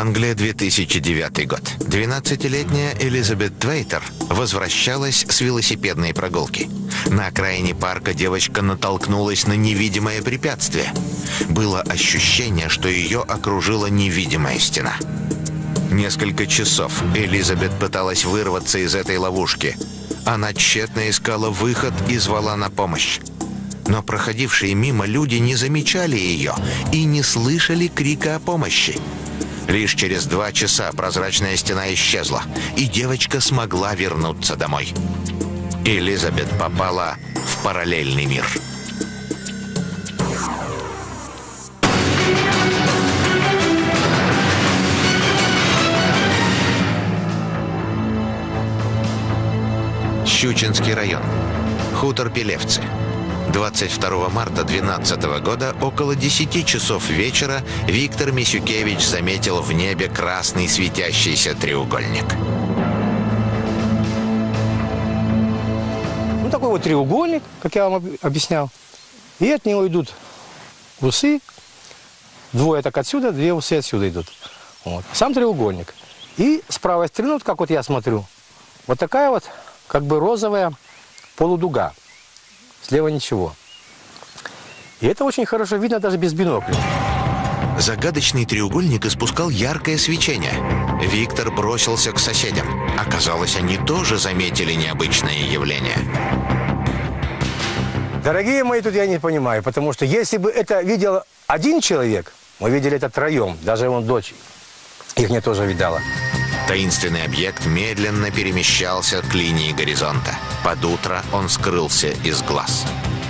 Англия, 2009 год. 12-летняя Элизабет Твейтер возвращалась с велосипедной прогулки. На окраине парка девочка натолкнулась на невидимое препятствие. Было ощущение, что ее окружила невидимая стена. Несколько часов Элизабет пыталась вырваться из этой ловушки. Она тщетно искала выход и звала на помощь. Но проходившие мимо люди не замечали ее и не слышали крика о помощи. Лишь через 2 часа прозрачная стена исчезла, и девочка смогла вернуться домой. Элизабет попала в параллельный мир. Щучинский район. Хутор Пелевцы. 22 марта 2012 года около 10 часов вечера Виктор Мисюкевич заметил в небе красный светящийся треугольник. Ну, такой вот треугольник, как я вам объяснял. И от него идут усы. 2 так отсюда, 2 усы отсюда идут. Вот. Сам треугольник. И с правой стороны, вот как вот я смотрю, вот такая вот как бы розовая полудуга. Слева ничего. И это очень хорошо видно даже без бинокля. Загадочный треугольник испускал яркое свечение. Виктор бросился к соседям. Оказалось, они тоже заметили необычное явление. Дорогие мои, тут я не понимаю, потому что если бы это видел один человек, мы видели это 3, даже его дочь их не тоже видала. Таинственный объект медленно перемещался к линии горизонта. Под утро он скрылся из глаз.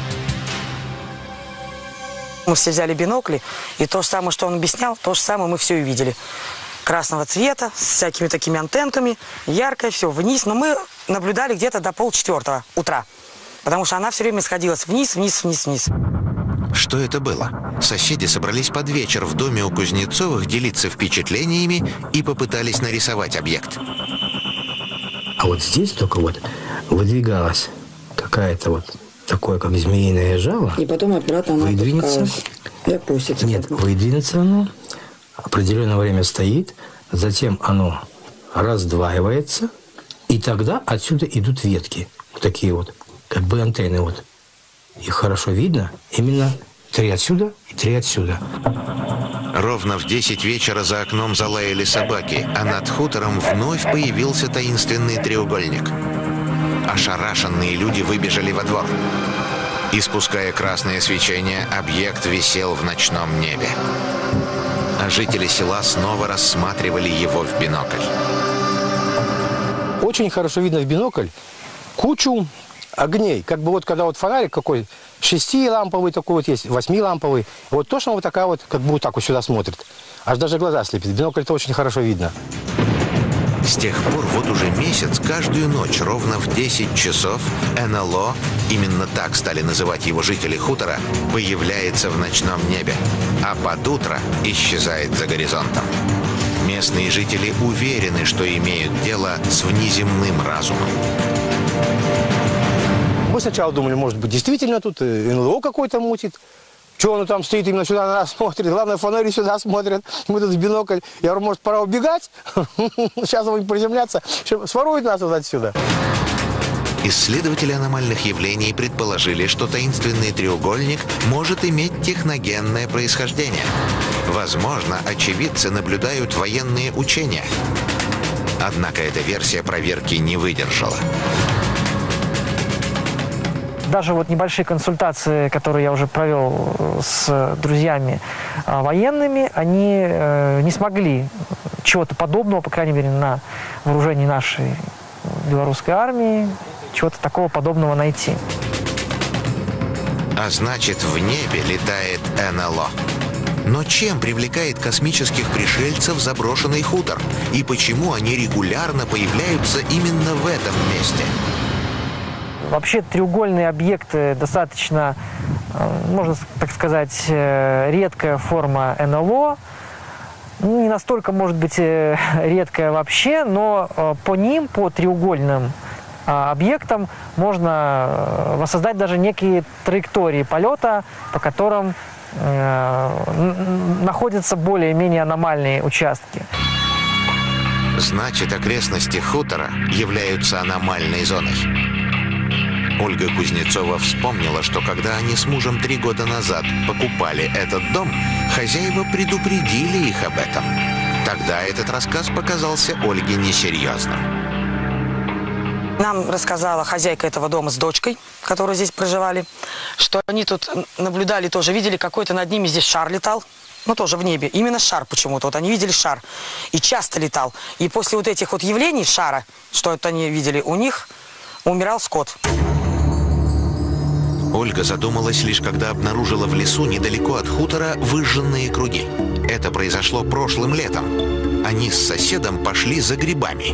Мы все взяли бинокли, и то же самое, что он объяснял, то же самое мы все увидели. Красного цвета, с всякими такими антенками, яркое, все вниз. Но мы наблюдали где-то до 3:30 утра, потому что она все время сходилась вниз, вниз, вниз, вниз. Что это было? Соседи собрались под вечер в доме у Кузнецовых делиться впечатлениями и попытались нарисовать объект. А вот здесь только вот выдвигалась какая-то вот такое, как змеиное жало. И потом обратно она выдвинется. И опустится. Нет, выдвинется оно, определенное время стоит, затем оно раздваивается, и тогда отсюда идут ветки. Вот такие вот, как бы антенны вот. Их хорошо видно, именно 3 отсюда и 3 отсюда. Ровно в 10 вечера за окном залаяли собаки, а над хутором вновь появился таинственный треугольник. Ошарашенные люди выбежали во двор. Испуская красное свечение, объект висел в ночном небе. А жители села снова рассматривали его в бинокль. Очень хорошо видно в бинокль кучу огней. Как бы вот когда вот фонарик какой, 6-ламповый такой вот есть, 8-ламповый. Вот точно вот такая вот, как бы вот так вот сюда смотрит. Аж даже глаза слепит. Бинокль это очень хорошо видно. С тех пор вот уже месяц, каждую ночь ровно в 10 часов НЛО, именно так стали называть его жители хутора, появляется в ночном небе, а под утро исчезает за горизонтом. Местные жители уверены, что имеют дело с внеземным разумом. Мы сначала думали, может быть, действительно тут НЛО какой-то мутит. Что оно там стоит, именно сюда на нас смотрит. Главное, фонари сюда смотрят. Мы тут в бинокль. Я говорю, может, пора убегать? Сейчас он будет приземляться. Сворует нас вот отсюда. Исследователи аномальных явлений предположили, что таинственный треугольник может иметь техногенное происхождение. Возможно, очевидцы наблюдают военные учения. Однако эта версия проверки не выдержала. Даже вот небольшие консультации, которые я уже провел с друзьями военными, они не смогли чего-то подобного, по крайней мере, на вооружении нашей белорусской армии, чего-то такого подобного найти. А значит, в небе летает НЛО. Но чем привлекает космических пришельцев заброшенный хутор? И почему они регулярно появляются именно в этом месте? Вообще треугольные объекты достаточно, можно так сказать, редкая форма НЛО. Не настолько, может быть, редкая вообще, но по ним, по треугольным объектам, можно воссоздать даже некие траектории полета, по которым находятся более-менее аномальные участки. Значит, окрестности хутора являются аномальной зоной. Ольга Кузнецова вспомнила, что когда они с мужем 3 года назад покупали этот дом, хозяева предупредили их об этом. Тогда этот рассказ показался Ольге несерьезным. Нам рассказала хозяйка этого дома с дочкой, которые здесь проживали, что они тут наблюдали, тоже видели, какой-то над ними здесь шар летал. Ну, тоже в небе. Именно шар почему-то. Вот они видели шар. И часто летал. И после вот этих вот явлений шара, что это они видели, у них умирал скот. Ольга задумалась лишь когда обнаружила в лесу недалеко от хутора выжженные круги. Это произошло прошлым летом. Они с соседом пошли за грибами.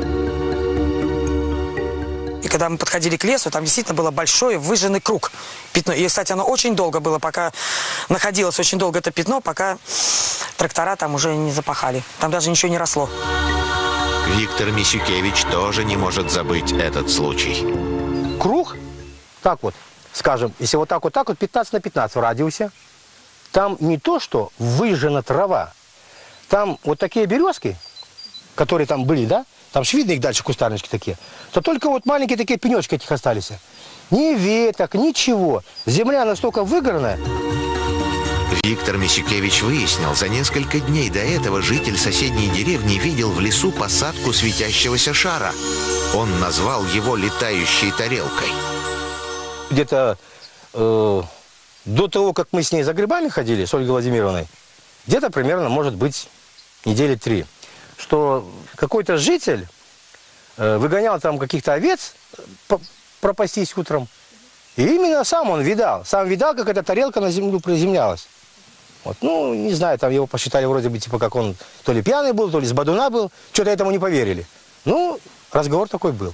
И когда мы подходили к лесу, там действительно было большое выжженный круг. Пятно. И, кстати, оно очень долго было, пока находилось очень долго это пятно, пока трактора там уже не запахали. Там даже ничего не росло. Виктор Мисюкевич тоже не может забыть этот случай. Круг, так вот, скажем, если вот так вот 15 на 15 в радиусе, там не то, что выжжена трава, там вот такие березки, которые там были, да, там же видно их дальше, кустарнички такие, то только вот маленькие такие пенечки этих остались. Ни веток, ничего. Земля настолько выгорная. Виктор Мисюкевич выяснил, за несколько дней до этого житель соседней деревни видел в лесу посадку светящегося шара. Он назвал его летающей тарелкой. Где-то до того, как мы с ней за грибами ходили, с Ольгой Владимировной, где-то примерно, может быть, недели 3, что какой-то житель выгонял там каких-то овец пропастись утром. И именно сам видал, как эта тарелка на землю приземлялась. Вот, ну, не знаю, там его посчитали вроде бы, типа, как он то ли пьяный был, то ли с бадуна был. Что-то этому не поверили. Ну, разговор такой был.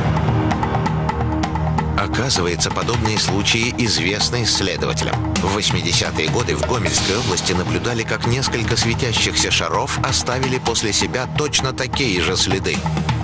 Оказывается, подобные случаи известны исследователям. В 80-е годы в Гомельской области наблюдали, как несколько светящихся шаров оставили после себя точно такие же следы.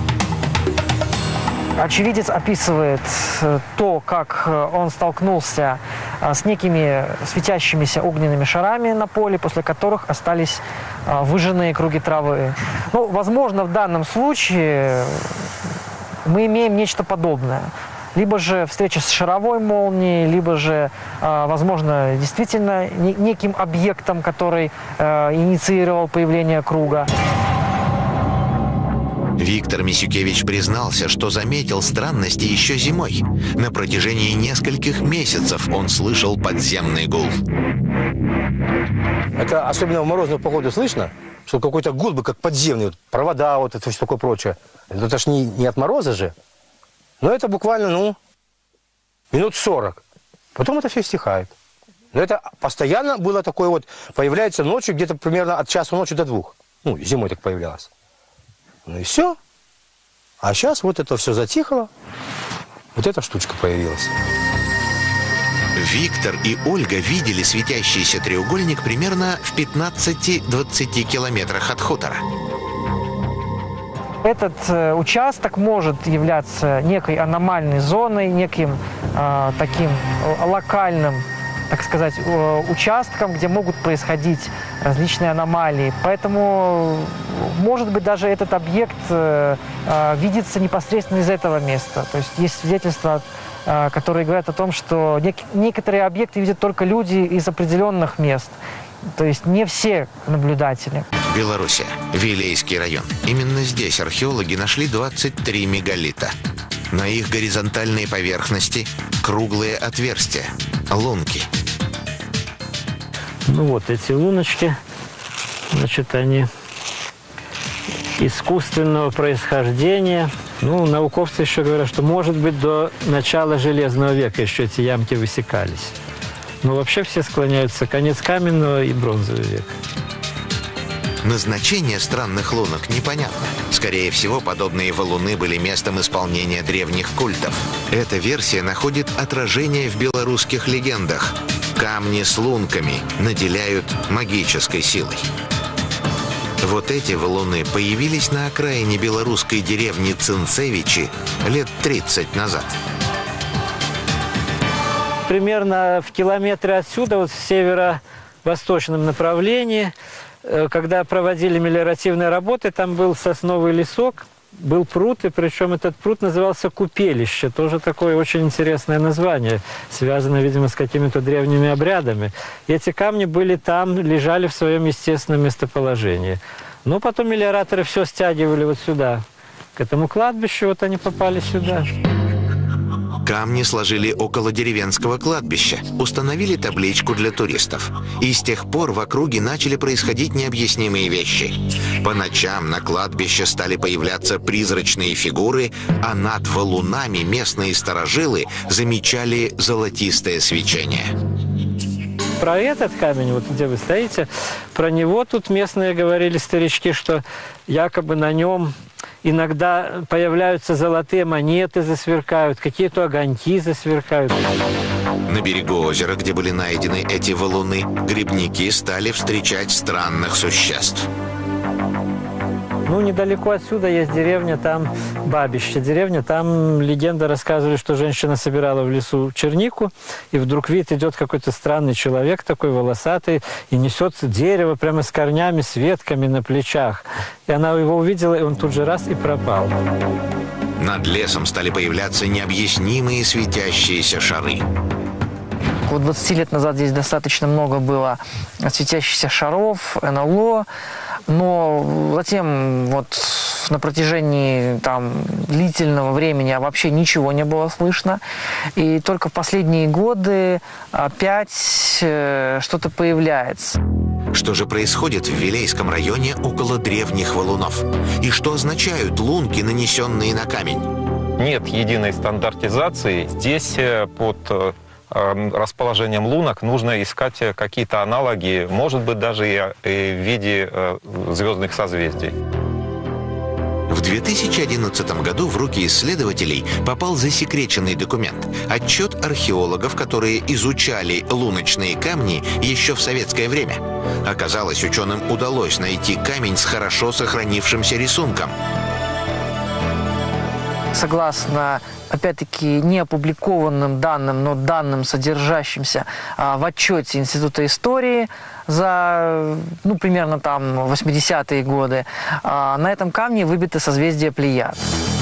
Очевидец описывает то, как он столкнулся с некими светящимися огненными шарами на поле, после которых остались выжженные круги травы. Ну, возможно, в данном случае мы имеем нечто подобное. Либо же встреча с шаровой молнией, либо же, возможно, действительно неким объектом, который инициировал появление круга. Виктор Мисюкевич признался, что заметил странности еще зимой. На протяжении нескольких месяцев он слышал подземный гул. Это особенно в морозную погоду слышно, что какой-то гул бы как подземный, вот, провода, вот это все такое прочее. Это ж не от мороза же. Но это буквально, ну, минут 40. Потом это все стихает. Но это постоянно было такое вот, появляется ночью где-то примерно от часа ночи до 2. Ну, зимой так появлялось. Ну и все. А сейчас вот это все затихло. Вот эта штучка появилась. Виктор и Ольга видели светящийся треугольник примерно в 15-20 километрах от хутора. Этот участок может являться некой аномальной зоной, неким таким локальным, так сказать, участком, где могут происходить различные аномалии. Поэтому, может быть, даже этот объект видится непосредственно из этого места. То есть есть свидетельства, которые говорят о том, что некоторые объекты видят только люди из определенных мест. То есть не все наблюдатели. Белоруссия. Вилейский район. Именно здесь археологи нашли 23 мегалита. На их горизонтальной поверхности круглые отверстия, лунки. Ну вот эти луночки, значит, они искусственного происхождения. Ну, науковцы еще говорят, что, может быть, до начала Железного века еще эти ямки высекались. Но вообще все склоняются конец каменного и бронзовый век. Назначение странных лунок непонятно. Скорее всего, подобные валуны были местом исполнения древних культов. Эта версия находит отражение в белорусских легендах. Камни с лунками наделяют магической силой. Вот эти валуны появились на окраине белорусской деревни Цинцевичи лет 30 назад. Примерно в километре отсюда, вот в северо-восточном направлении, когда проводили мелиоративные работы, там был сосновый лесок, был пруд, и причем этот пруд назывался Купелище. Тоже такое очень интересное название, связанное, видимо, с какими-то древними обрядами. И эти камни были там, лежали в своем естественном местоположении. Но потом мелиораторы все стягивали вот сюда, к этому кладбищу, вот они попали сюда. Камни сложили около деревенского кладбища, установили табличку для туристов. И с тех пор в округе начали происходить необъяснимые вещи. По ночам на кладбище стали появляться призрачные фигуры, а над валунами местные старожилы замечали золотистое свечение. Про этот камень, вот где вы стоите, про него тут местные говорили, старички, что якобы на нем иногда появляются золотые монеты, засверкают, какие-то огоньки засверкают. На берегу озера, где были найдены эти валуны, грибники стали встречать странных существ. Ну, недалеко отсюда есть деревня, там Бабище деревня. Там легенда рассказывали, что женщина собирала в лесу чернику, и вдруг видит, идет какой-то странный человек такой волосатый, и несет дерево прямо с корнями, с ветками на плечах. И она его увидела, и он тут же раз и пропал. Над лесом стали появляться необъяснимые светящиеся шары. Около 20 лет назад здесь достаточно много было светящихся шаров, НЛО, но затем вот на протяжении там длительного времени вообще ничего не было слышно. И только в последние годы опять что-то появляется. Что же происходит в Вилейском районе около древних валунов? И что означают лунки, нанесенные на камень? Нет единой стандартизации. Здесь под расположением лунок нужно искать какие-то аналоги, может быть, даже и в виде звездных созвездий. В 2011 году в руки исследователей попал засекреченный документ – отчет археологов, которые изучали луночные камни еще в советское время. Оказалось, ученым удалось найти камень с хорошо сохранившимся рисунком. Согласно, опять-таки, не опубликованным данным, но данным, содержащимся в отчете Института истории за, примерно там 80-е годы, на этом камне выбито созвездие Плеяд.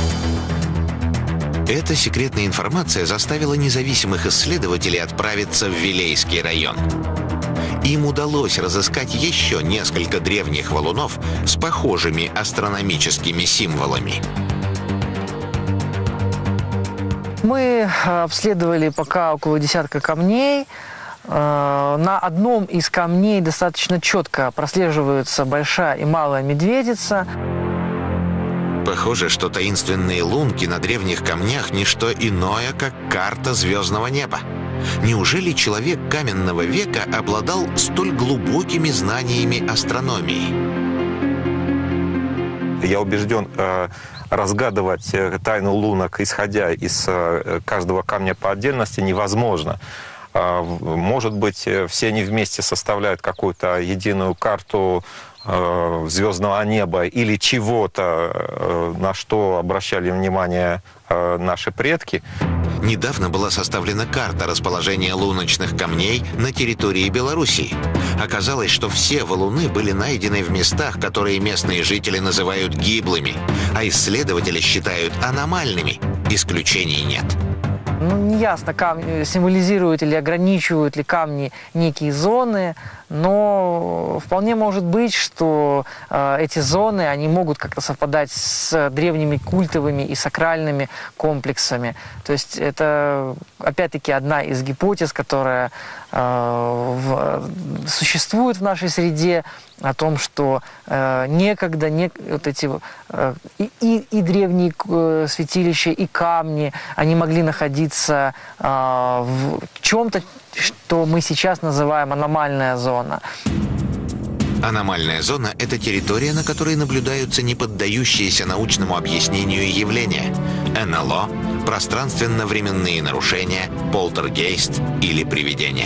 Эта секретная информация заставила независимых исследователей отправиться в Вилейский район. Им удалось разыскать еще несколько древних валунов с похожими астрономическими символами. Мы обследовали пока около десятка камней. На одном из камней достаточно четко прослеживаются большая и малая медведица. Похоже, что таинственные лунки на древних камнях – не что иное, как карта звездного неба. Неужели человек каменного века обладал столь глубокими знаниями астрономии? Я убежден, разгадывать тайну лунок, исходя из каждого камня по отдельности, невозможно. Может быть, все они вместе составляют какую-то единую карту звездного неба или чего-то, на что обращали внимание наши предки. Недавно была составлена карта расположения луночных камней на территории Белоруссии. Оказалось, что все валуны были найдены в местах, которые местные жители называют гиблыми, а исследователи считают аномальными. Исключений нет. Неясно, символизируют или ограничивают ли камни некие зоны, но вполне может быть, что эти зоны, они могут как-то совпадать с древними культовыми и сакральными комплексами. То есть это, опять-таки, одна из гипотез, которая существует в нашей среде, о том, что некогда вот эти и древние святилища, и камни, они могли находиться в чем-то, что мы сейчас называем аномальная зона. Аномальная зона – это территория, на которой наблюдаются неподдающиеся научному объяснению явления – НЛО, пространственно-временные нарушения, полтергейст или привидения.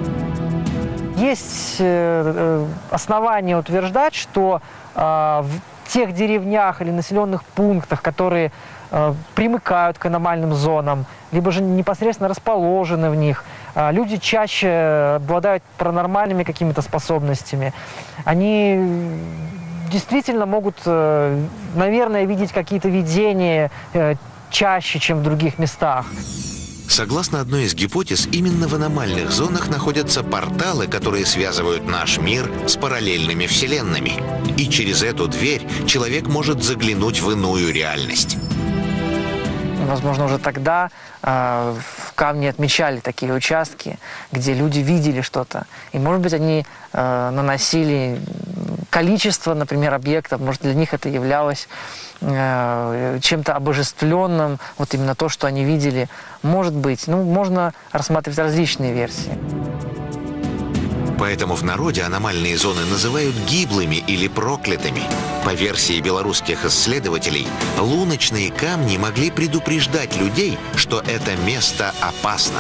Есть основания утверждать, что в тех деревнях или населенных пунктах, которые примыкают к аномальным зонам, либо же непосредственно расположены в них, люди чаще обладают паранормальными какими-то способностями. Они действительно могут, наверное, видеть какие-то видения чаще, чем в других местах. Согласно одной из гипотез, именно в аномальных зонах находятся порталы, которые связывают наш мир с параллельными вселенными. И через эту дверь человек может заглянуть в иную реальность. Возможно, уже тогда в камне отмечали такие участки, где люди видели что-то. И, может быть, они наносили количество, например, объектов. Может, для них это являлось чем-то обожествленным. Вот именно то, что они видели. Может быть. Ну, можно рассматривать различные версии. Поэтому в народе аномальные зоны называют гиблыми или проклятыми. По версии белорусских исследователей, луночные камни могли предупреждать людей, что это место опасно.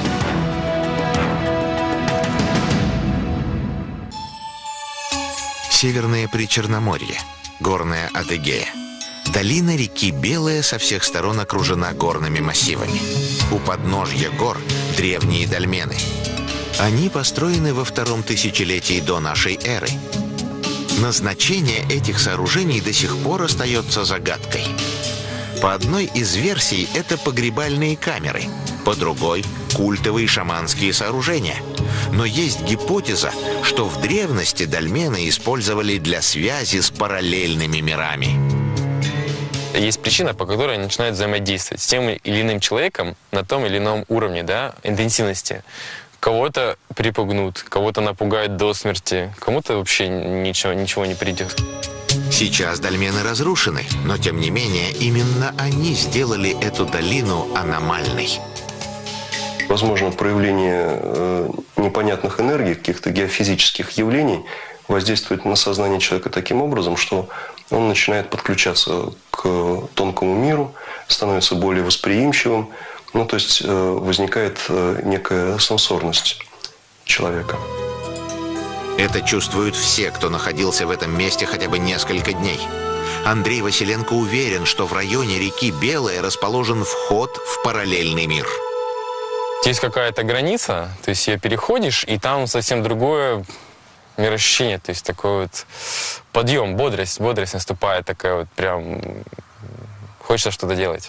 Северное Причерноморье, горная Адыгея. Долина реки Белая со всех сторон окружена горными массивами. У подножья гор древние дольмены. Они построены во втором тысячелетии до нашей эры. Назначение этих сооружений до сих пор остается загадкой. По одной из версий это погребальные камеры, по другой – культовые шаманские сооружения. Но есть гипотеза, что в древности дольмены использовали для связи с параллельными мирами. Есть причина, по которой они начинают взаимодействовать с тем или иным человеком на том или ином уровне, да, интенсивности. Кого-то припугнут, кого-то напугают до смерти, кому-то вообще ничего не придет. Сейчас дольмены разрушены, но тем не менее именно они сделали эту долину аномальной. Возможно, проявление непонятных энергий, каких-то геофизических явлений воздействует на сознание человека таким образом, что он начинает подключаться к тонкому миру, становится более восприимчивым. Ну, то есть возникает некая сенсорность человека. Это чувствуют все, кто находился в этом месте хотя бы несколько дней. Андрей Василенко уверен, что в районе реки Белая расположен вход в параллельный мир. Есть какая-то граница, то есть ее переходишь, и там совсем другое мироощущение, то есть такой вот подъем, бодрость наступает, такая вот прям хочется что-то делать.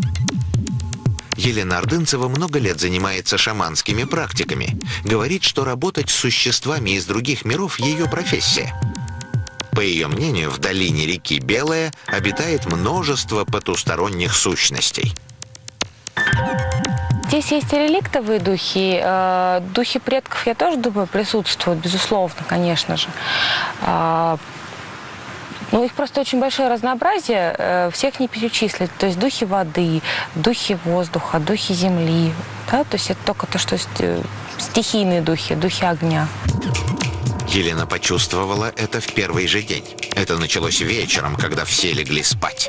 Елена Ордынцева много лет занимается шаманскими практиками. Говорит, что работать с существами из других миров – ее профессия. По ее мнению, в долине реки Белая обитает множество потусторонних сущностей. Здесь есть реликтовые духи. Духи предков, я тоже думаю, присутствуют, безусловно, конечно же. Ну, их просто очень большое разнообразие, всех не перечислить. То есть духи воды, духи воздуха, духи земли. Да? То есть это только то, что стихийные духи, духи огня. Елена почувствовала это в первый же день. Это началось вечером, когда все легли спать.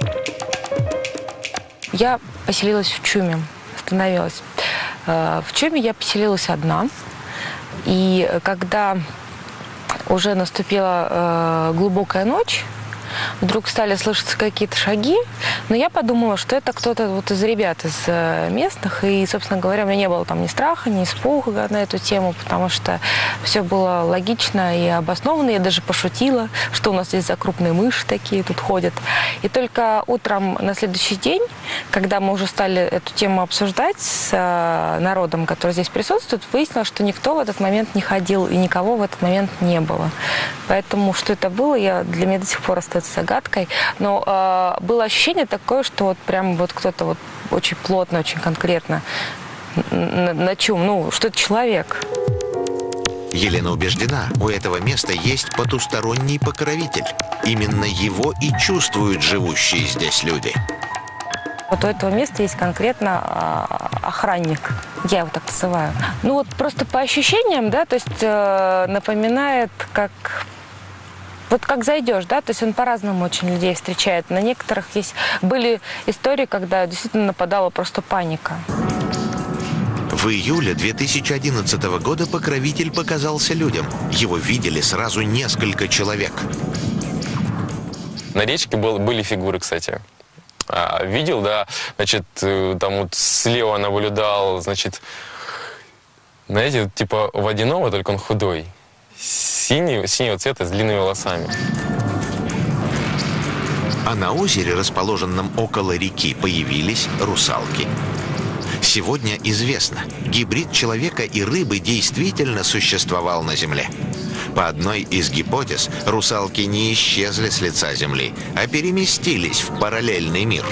Я поселилась в Чуме, остановилась. В Чуме я поселилась одна. И когда уже наступила глубокая ночь, вдруг стали слышаться какие-то шаги, но я подумала, что это кто-то вот из ребят, из местных, и, собственно говоря, у меня не было там ни страха, ни испуга на эту тему, потому что все было логично и обоснованно. Я даже пошутила, что у нас здесь за крупные мыши такие тут ходят. И только утром на следующий день, когда мы уже стали эту тему обсуждать с народом, который здесь присутствует, выяснилось, что никто в этот момент не ходил и никого в этот момент не было. Поэтому что это было, для меня до сих пор остается загадкой. Но было ощущение такое, что вот прям вот кто-то вот очень плотно, очень конкретно на чем, ну, что это человек. Елена убеждена, у этого места есть потусторонний покровитель. Именно его и чувствуют живущие здесь люди. Вот у этого места есть конкретно охранник. Я его так называю. Ну вот просто по ощущениям, да, то есть напоминает, как... Вот как зайдешь, да, то есть он по-разному очень людей встречает. На некоторых были истории, когда действительно нападала просто паника. В июле 2011 года покровитель показался людям. Его видели сразу несколько человек. На речке были фигуры, кстати. Видел, да, значит, там вот слева наблюдал, значит, знаете, типа водяного, только он худой. Синего цвета с длинными волосами. А на озере, расположенном около реки, появились русалки. Сегодня известно, гибрид человека и рыбы действительно существовал на Земле. По одной из гипотез, русалки не исчезли с лица Земли, а переместились в параллельный мир.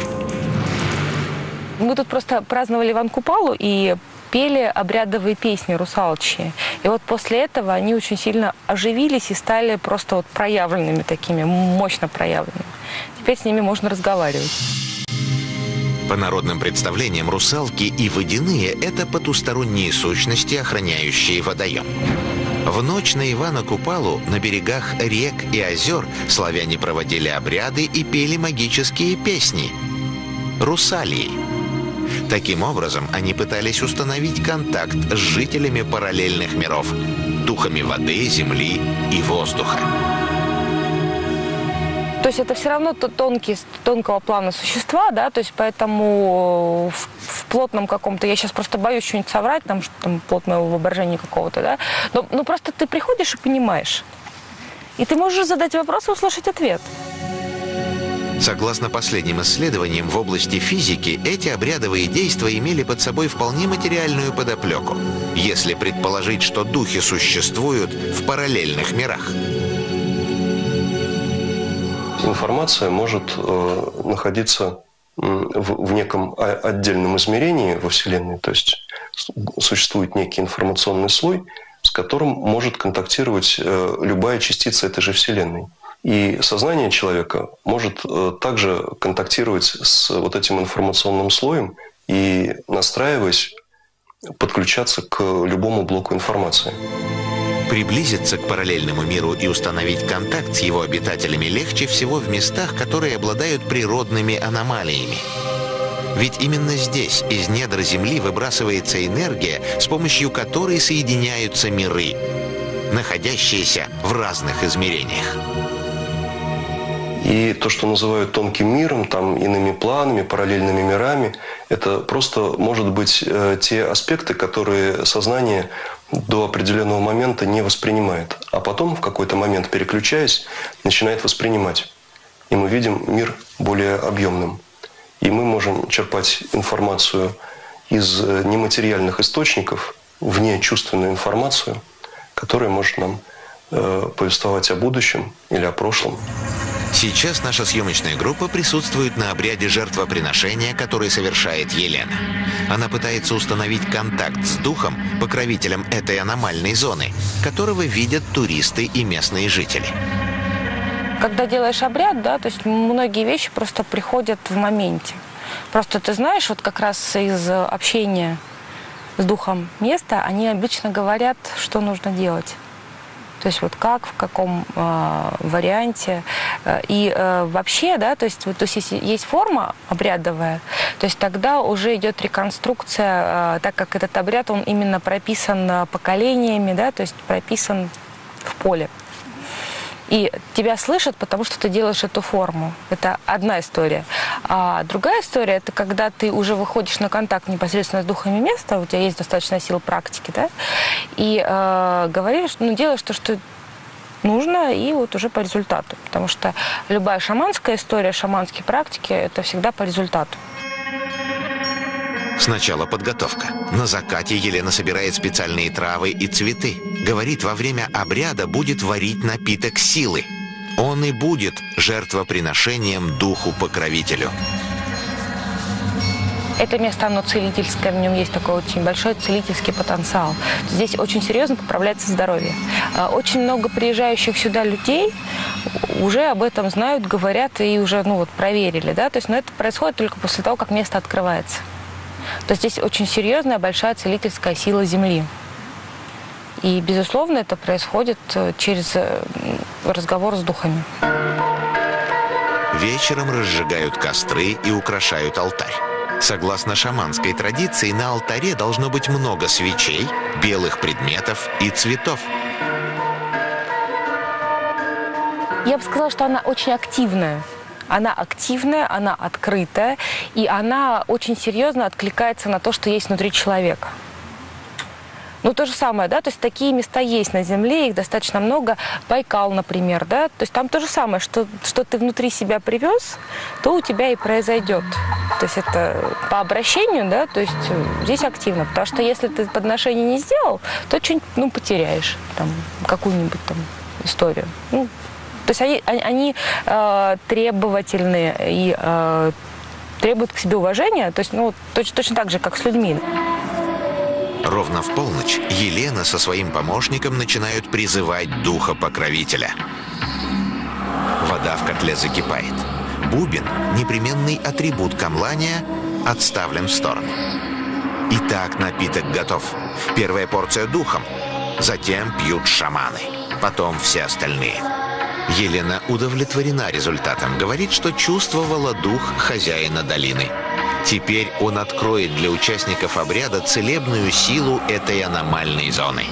Мы тут просто праздновали Иван Купалу и пели обрядовые песни русалчьи. И вот после этого они очень сильно оживились и стали просто вот проявленными такими, мощно проявленными. Теперь с ними можно разговаривать. По народным представлениям, русалки и водяные – это потусторонние сущности, охраняющие водоем. В ночь на Ивана Купалу на берегах рек и озер славяне проводили обряды и пели магические песни – русалии. Таким образом, они пытались установить контакт с жителями параллельных миров – духами воды, земли и воздуха. То есть это все равно тонкого плана существа, да, то есть поэтому в плотном каком-то, я сейчас просто боюсь что-нибудь соврать, там плотного воображения какого-то, да, но просто ты приходишь и понимаешь. И ты можешь задать вопрос и услышать ответ. Согласно последним исследованиям в области физики, эти обрядовые действия имели под собой вполне материальную подоплеку, если предположить, что духи существуют в параллельных мирах. Информация может находиться в неком отдельном измерении во Вселенной, то есть существует некий информационный слой, с которым может контактировать любая частица этой же Вселенной. И сознание человека может также контактировать с вот этим информационным слоем и, настраиваясь, подключаться к любому блоку информации. Приблизиться к параллельному миру и установить контакт с его обитателями легче всего в местах, которые обладают природными аномалиями. Ведь именно здесь, из недр Земли, выбрасывается энергия, с помощью которой соединяются миры, находящиеся в разных измерениях. И то, что называют тонким миром, там, иными планами, параллельными мирами, это просто, может быть, те аспекты, которые сознание до определенного момента не воспринимает. А потом, в какой-то момент, переключаясь, начинает воспринимать. И мы видим мир более объемным. И мы можем черпать информацию из нематериальных источников, внечувственную информацию, которая может нам повествовать о будущем или о прошлом. Сейчас наша съемочная группа присутствует на обряде жертвоприношения, который совершает Елена. Она пытается установить контакт с духом, покровителем этой аномальной зоны, которого видят туристы и местные жители. Когда делаешь обряд, да, то есть многие вещи просто приходят в моменте. Просто ты знаешь, вот как раз из общения с духом места, они обычно говорят, что нужно делать. То есть вот как, в каком варианте. И вообще, да, то есть если есть форма обрядовая, то есть тогда уже идет реконструкция, так как этот обряд, он именно прописан поколениями, да, то есть прописан в поле. И тебя слышат, потому что ты делаешь эту форму. Это одна история. А другая история, это когда ты уже выходишь на контакт непосредственно с духами места, у тебя есть достаточно сил практики, да, и говоришь, ну, делаешь то, что нужно, и вот уже по результату. Потому что любая шаманская история, шаманские практики, это всегда по результату. Сначала подготовка. На закате Елена собирает специальные травы и цветы. Говорит, во время обряда будет варить напиток силы. Он и будет жертвоприношением духу-покровителю. Это место, оно целительское, в нем есть такой очень большой целительский потенциал. Здесь очень серьезно поправляется здоровье. Очень много приезжающих сюда людей уже об этом знают, говорят и уже, ну, вот, проверили, да, то есть, но это происходит только после того, как место открывается. То есть здесь очень серьезная, большая целительская сила Земли. И, безусловно, это происходит через разговор с духами. Вечером разжигают костры и украшают алтарь. Согласно шаманской традиции, на алтаре должно быть много свечей, белых предметов и цветов. Я бы сказала, что она очень активная. Она активная, она открытая, и она очень серьезно откликается на то, что есть внутри человека. Ну, то же самое, да, то есть такие места есть на Земле, их достаточно много. Байкал, например, да, то есть там то же самое, что ты внутри себя привез, то у тебя и произойдет. То есть это по обращению, да, то есть здесь активно, потому что если ты подношение не сделал, то что-нибудь, ну, потеряешь, там, какую-нибудь там историю. Ну, то есть они требовательные и требуют к себе уважения, то есть, ну, точно так же, как с людьми. Ровно в полночь Елена со своим помощником начинают призывать духа покровителя. Вода в котле закипает. Бубен, непременный атрибут камлания, отставлен в сторону. Итак, напиток готов. Первая порция духом. Затем пьют шаманы. Потом все остальные. Елена удовлетворена результатом. Говорит, что чувствовала дух хозяина долины. Теперь он откроет для участников обряда целебную силу этой аномальной зоны.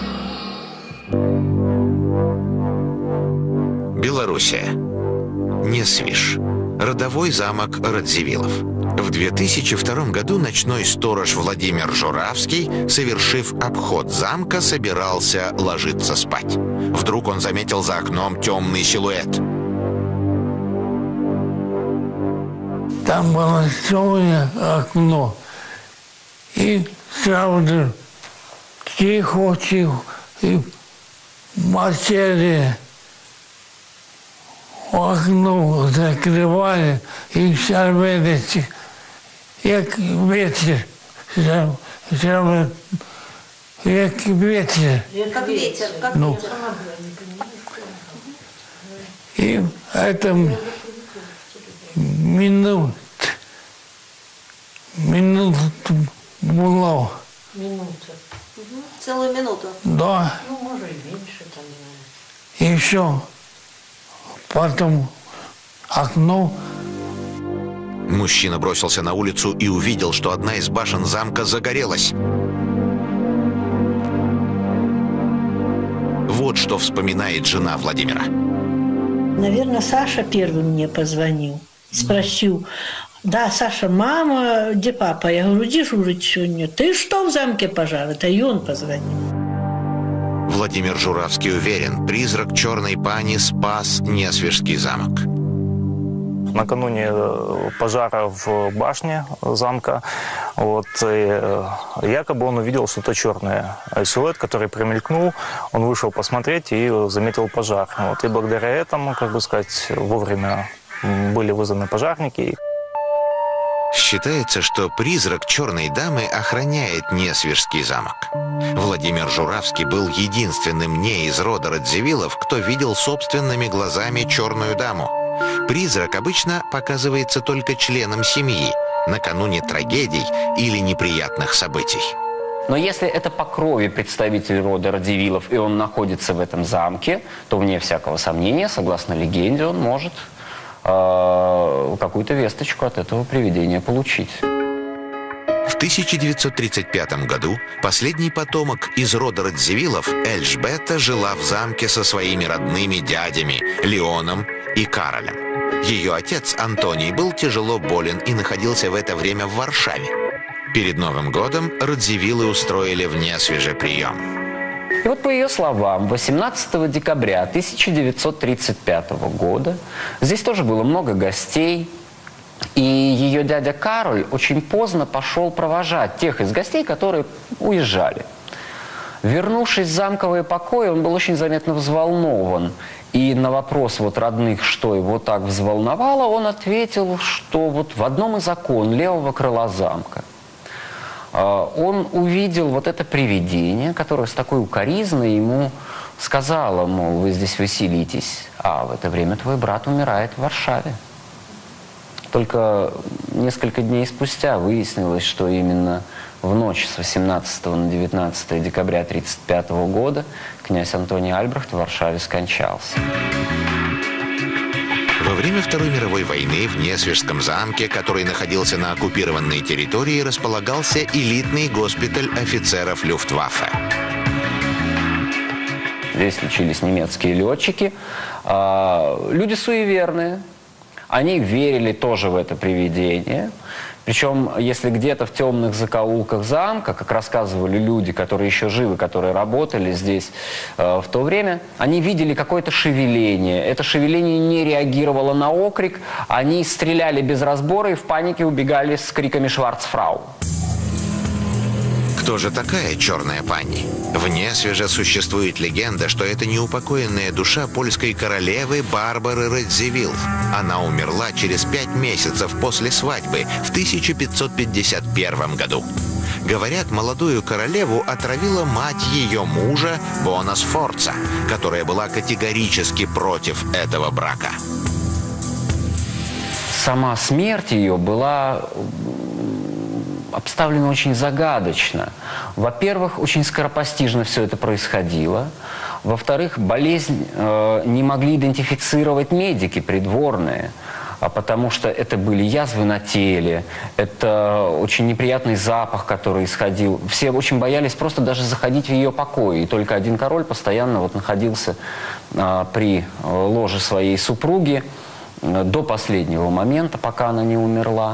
Белоруссия. Несвиж. Родовой замок Радзивиллов. В 2002 году ночной сторож Владимир Журавский, совершив обход замка, собирался ложиться спать. Вдруг он заметил за окном темный силуэт. Там было темное окно. И сразу же тихо, и материя. Окно закрывали, и шарбеточек, як ветер, як ветер. Как ветер, как ну, ветер. И это минут было. Минута. Целую минуту. Да. Ну, может, и меньше там. И все. Потом окно. Мужчина бросился на улицу и увидел, что одна из башен замка загорелась. Вот что вспоминает жена Владимира. Наверное, Саша первым мне позвонил. Спросил: да, Саша, мама, где папа? Я говорю: дежурить сегодня. Ты что, в замке пожар? Это и он позвонил. Владимир Журавский уверен, призрак черной пани спас Несвижский замок. Накануне пожара в башне замка, якобы он увидел что-то черное. Силуэт, который промелькнул, он вышел посмотреть и заметил пожар. И благодаря этому, как бы сказать, вовремя были вызваны пожарники. Считается, что призрак черной дамы охраняет Несвижский замок. Владимир Журавский был единственным не из рода Радзивиллов, кто видел собственными глазами черную даму. Призрак обычно показывается только членам семьи накануне трагедий или неприятных событий. Но если это по крови представитель рода Радзивиллов, и он находится в этом замке, то, вне всякого сомнения, согласно легенде, он может какую-то весточку от этого привидения получить. В 1935 году последний потомок из рода Радзивиллов, Эльжбета, жила в замке со своими родными дядями Леоном и Каролем. Ее отец Антоний был тяжело болен и находился в это время в Варшаве. Перед Новым годом Радзивиллы устроили в Несвиже прием. И вот по ее словам, 18 декабря 1935 года здесь тоже было много гостей, и ее дядя Кароль очень поздно пошел провожать тех из гостей, которые уезжали. Вернувшись в замковые покои, он был очень заметно взволнован. И на вопрос родных, что его так взволновало, он ответил, что в одном из окон левого крыла замка он увидел это привидение, которое с такой укоризной ему сказала, мол, вы здесь веселитесь, а в это время твой брат умирает в Варшаве. Только несколько дней спустя выяснилось, что именно в ночь с 18 на 19 декабря 1935 года князь Антоний Альбрехт в Варшаве скончался. Во время Второй мировой войны в Несвижском замке, который находился на оккупированной территории, располагался элитный госпиталь офицеров Люфтваффе. Здесь лечились немецкие летчики, люди суеверные. Они верили тоже в это привидение. Причем, если где-то в темных закоулках замка, как рассказывали люди, которые еще живы, которые работали здесь в то время, они видели какое-то шевеление. Это шевеление не реагировало на окрик, они стреляли без разбора и в панике убегали с криками «Шварцфрау». Кто же такая черная панни? В Несвеже существует легенда, что это неупокоенная душа польской королевы Барбары Радзивилл. Она умерла через 5 месяцев после свадьбы в 1551 году. Говорят, молодую королеву отравила мать ее мужа Бона Сфорца, которая была категорически против этого брака. Сама смерть ее была обставлено очень загадочно. Во-первых, очень скоропостижно все это происходило. Во-вторых, болезнь не могли идентифицировать медики придворные, потому что это были язвы на теле, это очень неприятный запах, который исходил. Все очень боялись просто даже заходить в ее покои. И только один король постоянно вот находился при ложе своей супруги до последнего момента, пока она не умерла.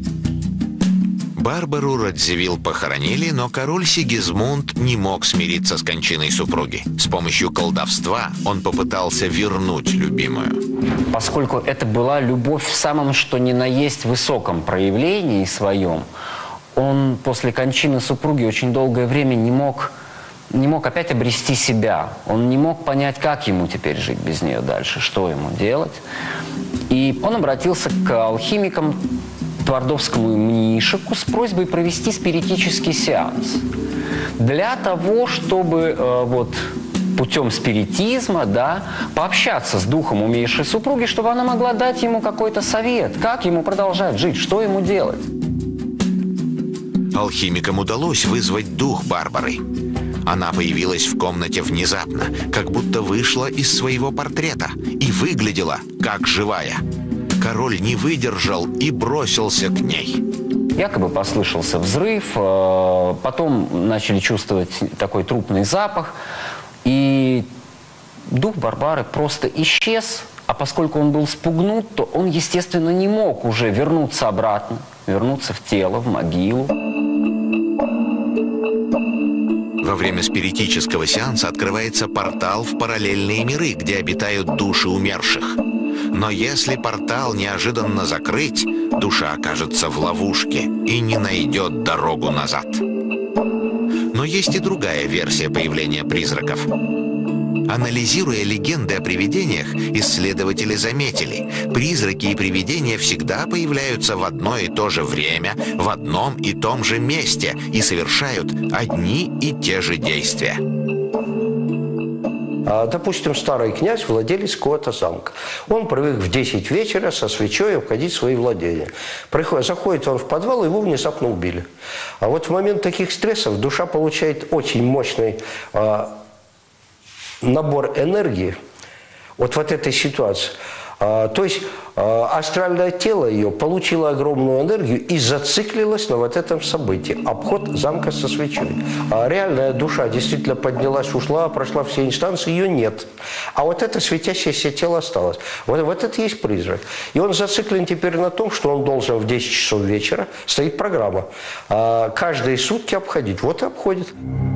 Барбару Радзивилл похоронили, но король Сигизмунд не мог смириться с кончиной супруги. С помощью колдовства он попытался вернуть любимую. Поскольку это была любовь в самом что ни на есть высоком проявлении своем, он после кончины супруги очень долгое время не мог опять обрести себя. Он не мог понять, как ему теперь жить без нее дальше, что ему делать. И он обратился к алхимикам, твардовскому мнишику с просьбой провести спиритический сеанс. Для того, чтобы путем спиритизма, пообщаться с духом умершей супруги, чтобы она могла дать ему какой-то совет, как ему продолжать жить, что ему делать. Алхимикам удалось вызвать дух Барбары. Она появилась в комнате внезапно, как будто вышла из своего портрета и выглядела как живая. Король не выдержал и бросился к ней. Якобы послышался взрыв, потом начали чувствовать такой трупный запах, и дух Барбары просто исчез, а поскольку он был спугнут, то он, естественно, не мог уже вернуться обратно, вернуться в тело, в могилу. Во время спиритического сеанса открывается портал в параллельные миры, где обитают души умерших. Но если портал неожиданно закрыть, душа окажется в ловушке и не найдет дорогу назад. Но есть и другая версия появления призраков. Анализируя легенды о привидениях, исследователи заметили, призраки и привидения всегда появляются в одно и то же время, в одном и том же месте и совершают одни и те же действия. Допустим, старый князь, владелец какого-то замка. Он привык в 10 вечера со свечой обходить свои владения. Заходит он в подвал, его внезапно убили. А вот в момент таких стрессов душа получает очень мощный набор энергии вот в этой ситуации. То есть астральное тело ее получило огромную энергию и зациклилось на вот этом событии. Обход замка со свечой. А реальная душа действительно поднялась, ушла, прошла все инстанции, ее нет. А вот это светящееся тело осталось. Вот это и есть призрак. И он зациклен теперь на том, что он должен в 10 часов вечера, стоит программа, каждые сутки обходить. Вот и обходит.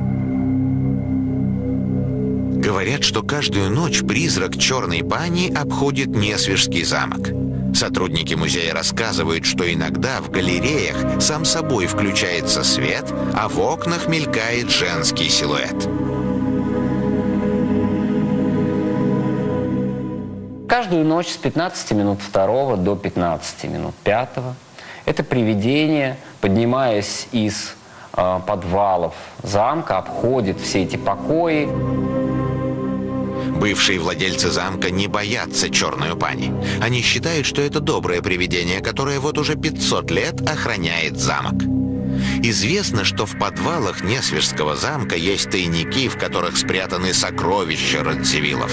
Говорят, что каждую ночь призрак черной пани обходит Несвежский замок. Сотрудники музея рассказывают, что иногда в галереях сам собой включается свет, а в окнах мелькает женский силуэт. Каждую ночь с 15 минут 2 до 15 минут 5 это привидение, поднимаясь из подвалов замка, обходит все эти покои. Бывшие владельцы замка не боятся черную пани. Они считают, что это доброе привидение, которое вот уже 500 лет охраняет замок. Известно, что в подвалах Несвежского замка есть тайники, в которых спрятаны сокровища Радзивиллов.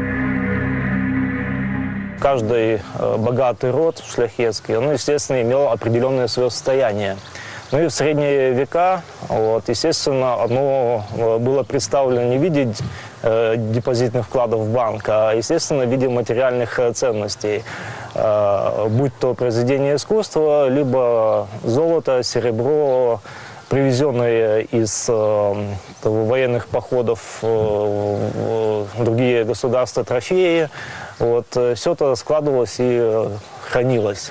Каждый богатый род шляхетский, он, естественно, имел определенное свое состояние. Ну и в средние века, естественно, оно было представлено не в виде депозитных вкладов в банк, а, естественно, в виде материальных ценностей. будь то произведение искусства, либо золото, серебро, привезенные из военных походов в другие государства трофеи. Вот, все это складывалось и хранилось.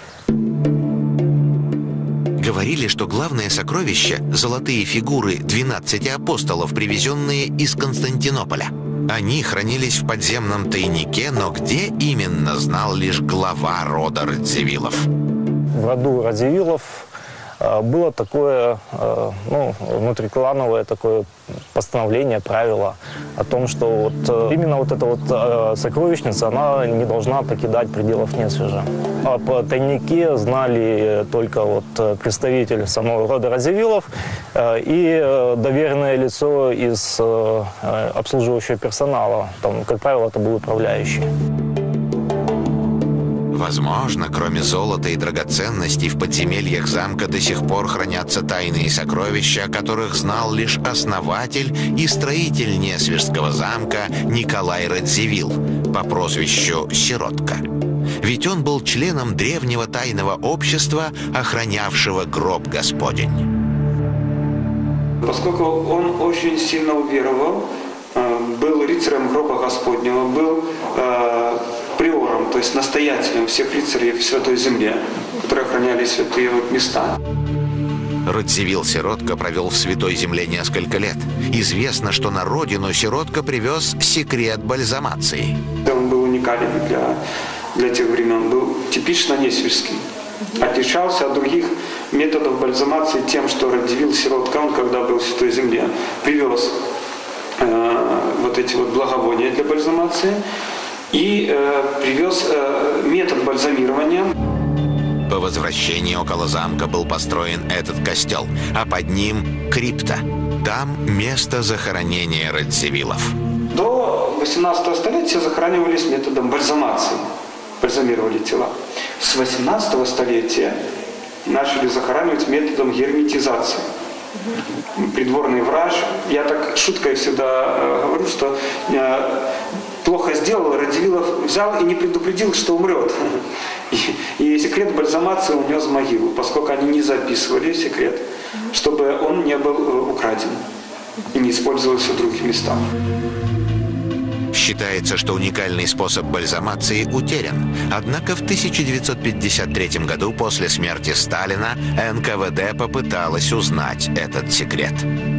Говорили, что главное сокровище – золотые фигуры 12 апостолов, привезенные из Константинополя. Они хранились в подземном тайнике, но где именно, знал лишь глава рода Радзивиллов. В роду Радзивиллов было такое, внутриклановое такое постановление, правило о том, что вот именно вот эта вот сокровищница, она не должна покидать пределов Несвежа. Об тайнике знали только вот представитель самого рода Радзивиллов и доверенное лицо из обслуживающего персонала. Там, как правило, это был управляющий. Возможно, кроме золота и драгоценностей, в подземельях замка до сих пор хранятся тайные сокровища, о которых знал лишь основатель и строитель Несвежского замка Николай Радзивилл по прозвищу Сиротка. Ведь он был членом древнего тайного общества, охранявшего гроб Господень. Поскольку он очень сильно уверовал, был рыцарем гроба Господнего, был приором, то есть настоятелем всех рыцарей в Святой Земле, которые охраняли святые места. Радзивилл Сиротка провел в Святой Земле несколько лет. Известно, что на родину Сиротка привез секрет бальзамации. Он был уникален для тех времен, был типично несвежский. Отличался от других методов бальзамации тем, что Радзивилл Сиротка, он когда был в Святой Земле, привез вот эти вот благовония для бальзамации и привез метод бальзамирования. По возвращении около замка был построен этот костел, а под ним крипта. Там место захоронения Радзивиллов. До 18 столетия захоранивались методом бальзамации, бальзамировали тела. С 18 столетия начали захоранивать методом герметизации. Придворный врач, я так шуткой всегда говорю, что плохо сделал, Радзивиллов взял и не предупредил, что умрет. И секрет бальзамации унес в могилу, поскольку они не записывали секрет, чтобы он не был украден и не использовался в других местах. Считается, что уникальный способ бальзамации утерян. Однако в 1953 году, после смерти Сталина, НКВД попыталась узнать этот секрет.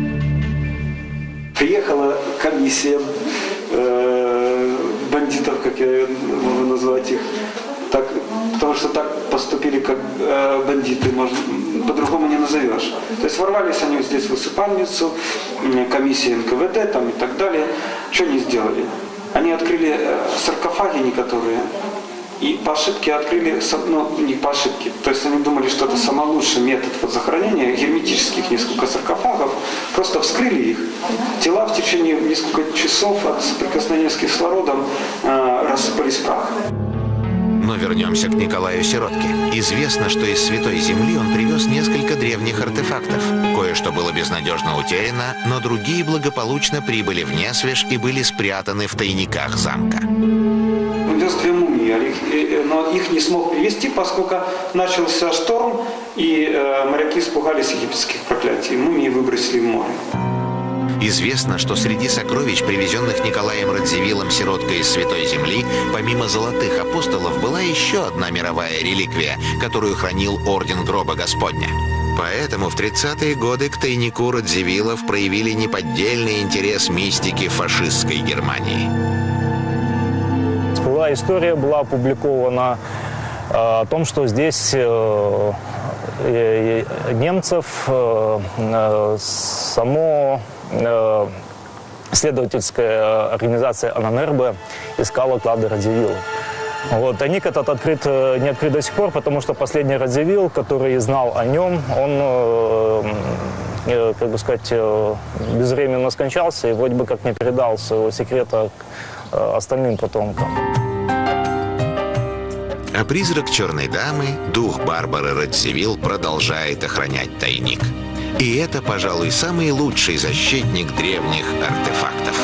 Приехала комиссия бандитов, как я могу назвать их, так, потому что так поступили, как бандиты, по-другому не назовешь. То есть ворвались они здесь в усыпальницу, комиссия НКВД там, и так далее. Что они сделали? Они открыли саркофаги некоторые и по ошибке открыли, не по ошибке, то есть они думали, что это самый лучший метод захоронения, герметических несколько саркофагов, просто вскрыли их. Тела в течение нескольких часов от соприкосновения с кислородом рассыпались в прах. Но вернемся к Николаю Сиротке. Известно, что из Святой Земли он привез несколько древних артефактов. Кое-что было безнадежно утеряно, но другие благополучно прибыли в Несвеж и были спрятаны в тайниках замка. Он вез 2 мумии, но их не смог привезти, поскольку начался шторм, и моряки испугались египетских проклятий. Мумии выбросили в море. Известно, что среди сокровищ, привезенных Николаем Радзивиллом Сироткой из Святой Земли, помимо золотых апостолов, была еще одна мировая реликвия, которую хранил Орден Гроба Господня. Поэтому в 30-е годы к тайнику Радзивиллов проявили неподдельный интерес мистики фашистской Германии. Была история, была опубликована о том, что здесь немцев само исследовательская организация Ананербе искала клады Радзивилла. Вот. Тайник этот не открыт до сих пор, потому что последний Радзивилл, который знал о нем, он, как бы сказать, безвременно скончался и вроде бы как не передал своего секрета остальным потомкам. А призрак Черной дамы, дух Барбары Радзивилл, продолжает охранять тайник. И это, пожалуй, самый лучший защитник древних артефактов.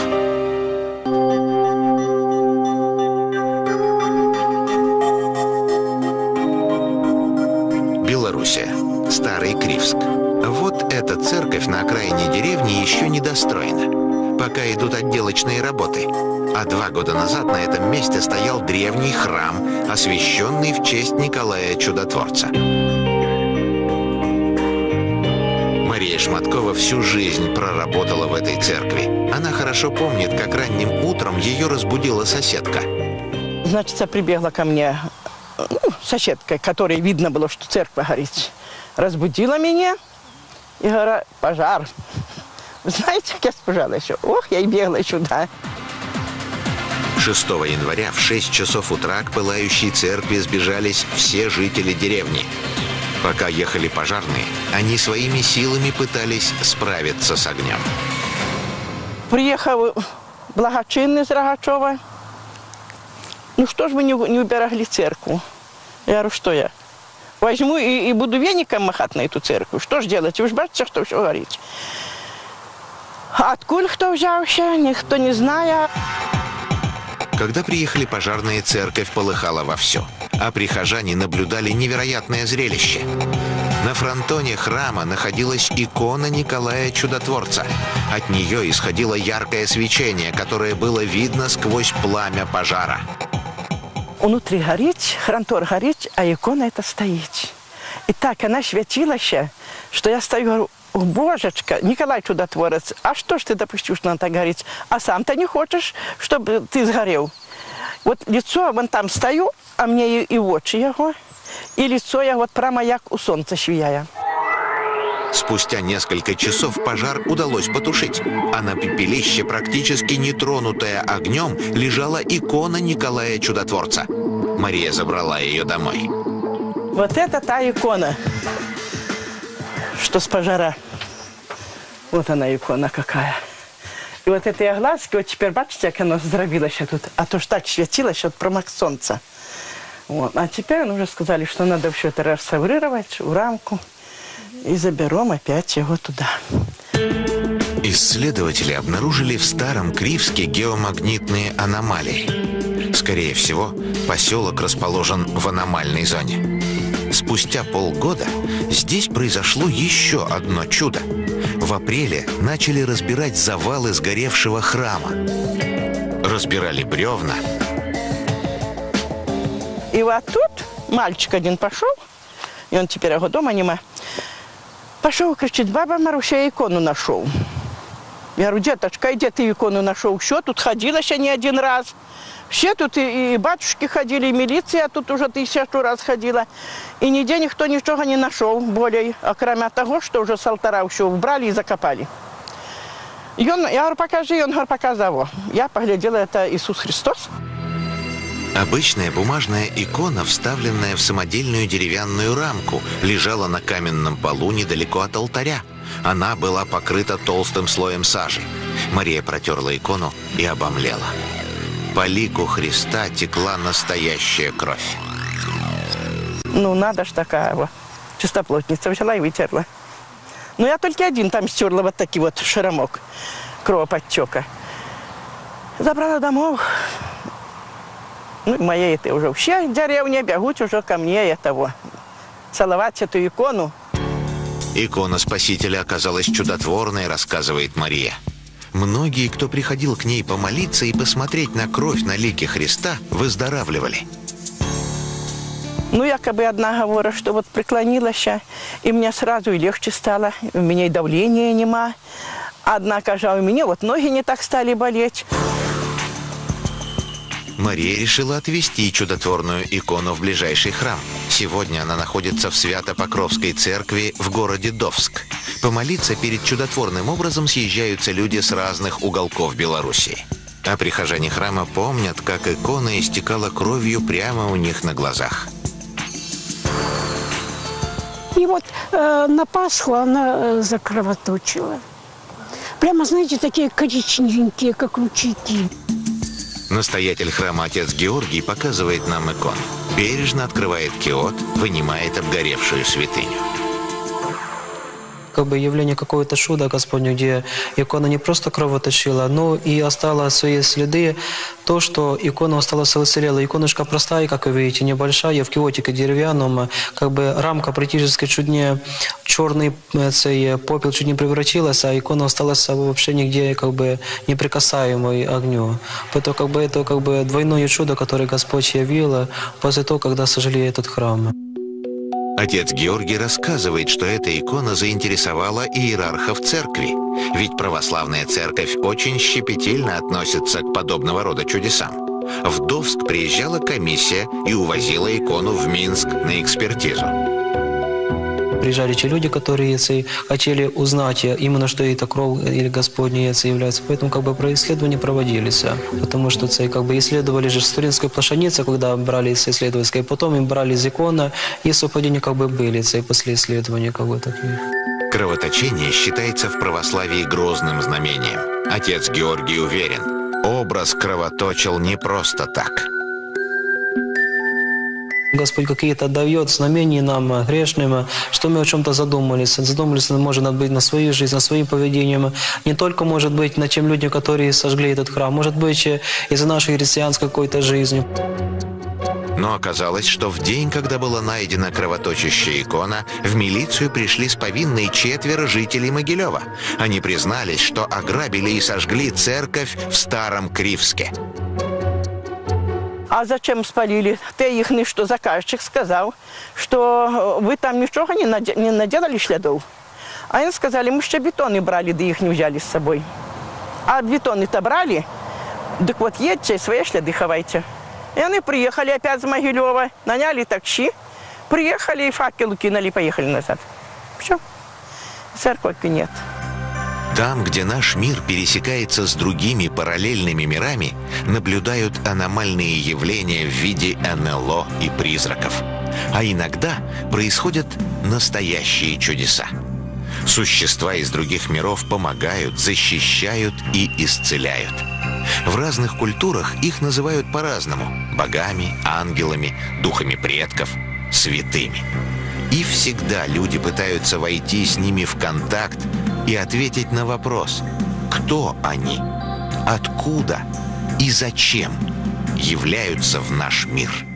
Вот эта церковь на окраине деревни еще недостроена. Пока идут отделочные работы. А 2 года назад на этом месте стоял древний храм, освященный в честь Николая Чудотворца. Мария Шматкова всю жизнь проработала в этой церкви. Она хорошо помнит, как ранним утром ее разбудила соседка. Значит, прибегла ко мне соседка, которой видно было, что церковь горит. Разбудила меня и говорит: пожар. Вы знаете, как я спужала еще? Ох, я и бегала сюда. 6 января в 6 часов утра к пылающей церкви сбежались все жители деревни. Пока ехали пожарные, они своими силами пытались справиться с огнем. Приехал благочинный из Рогачева. Ну что ж вы не уберегли церковь? Я говорю, что я? Возьму и буду веником махать на эту церковь. Что ж делать? Вы же бачите, что все горит. А откуда кто взялся, никто не знает. Когда приехали пожарные, церковь полыхала вовсю, а прихожане наблюдали невероятное зрелище. На фронтоне храма находилась икона Николая Чудотворца. От нее исходило яркое свечение, которое было видно сквозь пламя пожара. Внутри горит, хрантор горит, а икона это стоит. И так она светилась, что я стою, говорю: божечка, Николай Чудотворец, а что ж ты допустил, что она так горит? А сам-то не хочешь, чтобы ты сгорел. Вот лицо, вон там стою, а мне и очи его, и лицо я вот прямо як у солнца свияя. Спустя несколько часов пожар удалось потушить, а на пепелище, практически нетронутая огнем, лежала икона Николая Чудотворца. Мария забрала ее домой. Вот это та икона, что с пожара. Вот она икона какая. И вот эти глазки, вот теперь бачите, как оно зробилось тут. А то ж так светилось от промах солнца. Вот. А теперь уже сказали, что надо все это реставрировать в рамку. И заберем опять его туда. Исследователи обнаружили в Старом Кривске геомагнитные аномалии. Скорее всего, поселок расположен в аномальной зоне. Спустя полгода здесь произошло еще одно чудо. В апреле начали разбирать завалы сгоревшего храма. Разбирали бревна. И вот тут мальчик один пошел, и он теперь его дома нема. Пошел, кричит: баба Маруся, я икону нашел. Я говорю: деточка, где ты икону нашел? Все, тут ходила еще не один раз. Все тут и батюшки ходили, и милиция тут уже 1000 раз ходила. И нигде никто ничего не нашел более, кроме того, что уже с алтаря все убрали и закопали. И он, я говорю: покажи, он говорит: показал. Я поглядела, это Иисус Христос. Обычная бумажная икона, вставленная в самодельную деревянную рамку, лежала на каменном полу недалеко от алтаря. Она была покрыта толстым слоем сажи. Мария протерла икону и обомлела. По лику Христа текла настоящая кровь. Ну, надо ж такая вот чистоплотница. Взяла и вытерла. Но я только один там стерла вот такой вот шрамок кровоподтека. Забрала домой. Ну, моей это уже все деревня бегут уже ко мне этого. Целовать эту икону. Икона Спасителя оказалась чудотворной, рассказывает Мария. Многие, кто приходил к ней помолиться и посмотреть на кровь на лике Христа, выздоравливали. Ну, якобы одна говорит, что вот преклонилась, и мне сразу и легче стало, у меня и давления нема. Однако же у меня вот ноги не так стали болеть. Мария решила отвезти чудотворную икону в ближайший храм. Сегодня она находится в Свято-Покровской церкви в городе Довск. Помолиться перед чудотворным образом съезжаются люди с разных уголков Белоруссии. А прихожане храма помнят, как икона истекала кровью прямо у них на глазах. И вот на Пасху она закровоточила. Прямо, знаете, такие коричневенькие, как ручейки. Настоятель храма отец Георгий показывает нам икону. Бережно открывает киот, вынимает обгоревшую святыню. как бы явление какое-то чуда Господне, где икона не просто кровоточила, но и оставила свои следы, то, что икона осталась уцелела. Иконушка простая, как вы видите, небольшая, в киотике деревянном, как бы рамка практически чуть не черный попел чуть не превратилась, а икона осталась вообще нигде как бы неприкасаемой огню. Поэтому как бы это как бы двойное чудо, которое Господь явил после того, когда сожгли этот храм. Отец Георгий рассказывает, что эта икона заинтересовала иерархов церкви, ведь православная церковь очень щепетильно относится к подобного рода чудесам. В Довск приезжала комиссия и увозила икону в Минск на экспертизу. Приезжали те люди, которые хотели узнать именно, что это кровь или Господня является. Поэтому как бы исследования проводились. Потому что как бы исследовали же с Туринской плашаницы, когда брали из исследовательской, потом им брали из икона, и совпадения как бы были после исследования как бы таких. Кровоточение считается в православии грозным знамением. Отец Георгий уверен, образ кровоточил не просто так. Господь какие-то дает знамения нам, грешным, что мы о чем-то задумались. Задумались, может быть, на свою жизнь, на своим поведением. Не только, может быть, на тем людям, которые сожгли этот храм. Может быть, из-за нашей христианской какой-то жизни. Но оказалось, что в день, когда была найдена кровоточащая икона, в милицию пришли с повинной 4 жителей Могилева. Они признались, что ограбили и сожгли церковь в Старом Кривске. А зачем спалили? Ты их что заказчик сказал, что вы там ничего не наделали следов. А они сказали, мы еще бетоны брали, да их не взяли с собой. А бетоны-то брали, так вот едьте, свои следы хавайте. И они приехали опять с Могилева, наняли такси, приехали и факелы кинули, поехали назад. Все, церкви нет. Там, где наш мир пересекается с другими параллельными мирами, наблюдают аномальные явления в виде НЛО и призраков. А иногда происходят настоящие чудеса. Существа из других миров помогают, защищают и исцеляют. В разных культурах их называют по-разному – богами, ангелами, духами предков, святыми. И всегда люди пытаются войти с ними в контакт и ответить на вопрос, кто они, откуда и зачем являются в наш мир.